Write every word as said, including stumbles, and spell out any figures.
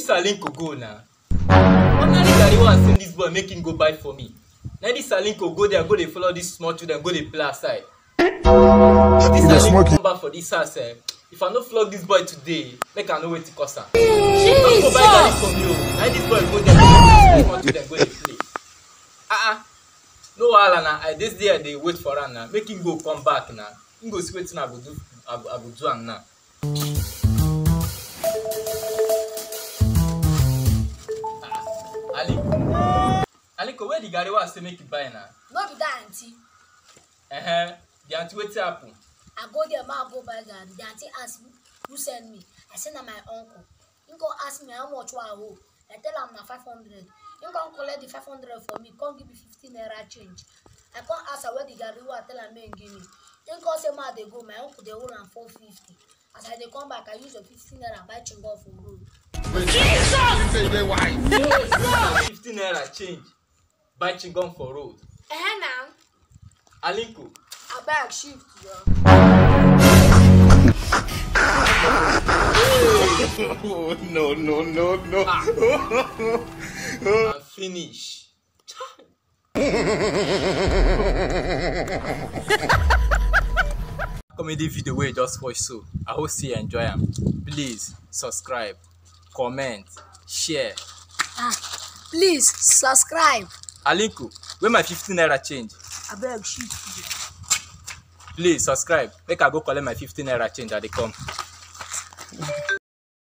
this Alinko go now? Ordinary Gary wan send this boy make him go buy for me. Now this Alinko go there, go dey follow this small children, go dey play outside. If this Alinko come back for this house, eh, if I no flog this boy today, make I know where to cause am. Don't go buy Gary for me, oh. Now this boy go there, go small children, go dey play. Ah ah, no wahala na. I this day I dey wait for am now. Make him go come back now. Him go see wetin I go do. I go, I go do am now. Aliko, Aliko, where the Gary was say make you buy now? No be that auntie. Uh huh. The auntie wetin happen? I go there, ma go buy Gary. The auntie ask me who send me. I send her my uncle. He go ask me how much I owe. I tell him na five hundred. He come collect the five hundred for me. Come give me fifteen naira change. I come ask her where the Gary was. Tell her me give me. He come say ma they go. My uncle they owe am four fifty. As I they come back, I use the fifteen naira buy chingo for road. Jesus! Why? fifteen naira change. Buy chingom for road. Eh now. Aliko. I beg shift yo. Oh, no, no, no, no. I'm finished. Comedy video where you just watch so. I hope you enjoy them. Please subscribe, comment, share. Ah, please subscribe. Aliko, where my fifteen naira change? I beg shift yo. Please subscribe. Make I go collect my fifteen naira change at the come.